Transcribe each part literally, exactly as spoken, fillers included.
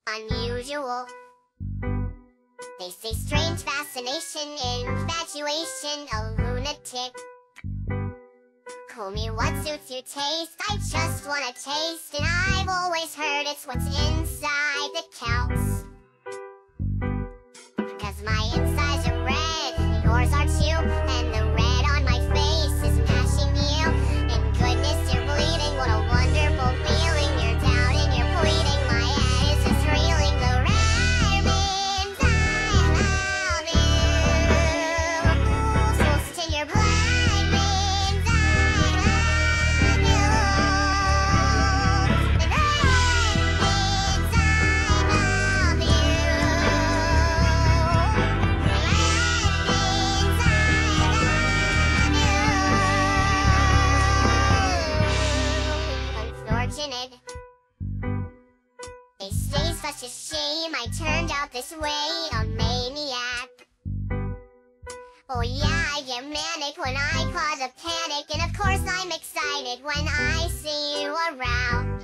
unusual. They say strange fascination, infatuation, a lunatic. Call me what suits your taste, I just wanna taste. And I've always heard it's what's inside that counts. Cause my insides are red, yours are too. And the red on my face is matching you. And goodness, you're bleeding, what a wonderful feeling. You're down and you're bleeding, my head is just reeling. The red means I love you. Soul's in your blood means I love you. The red means I love you. Unfortunate. They say such a shame I turned out this way, a maniac. Oh yeah, I get manic when I cause a panic. And of course I'm excited when I see you around.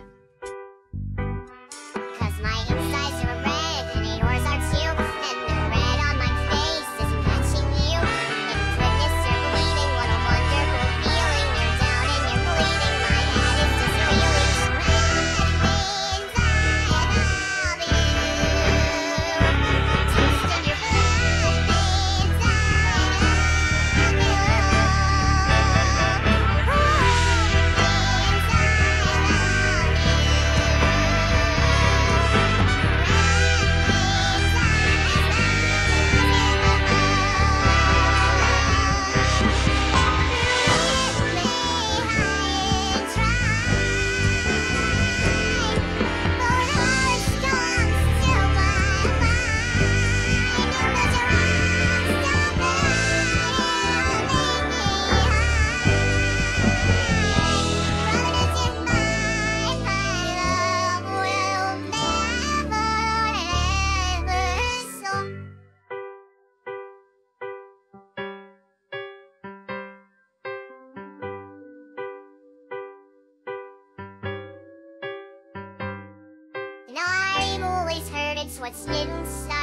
Cause my insides are red and yours are too. And the red on my face is matching you. And goodness, you're bleeding, what a wonderful feeling. You're down and you're bleeding, my head is just reeling. The red means I love you. Taste in your blood means I love you. And I've always heard it's what's inside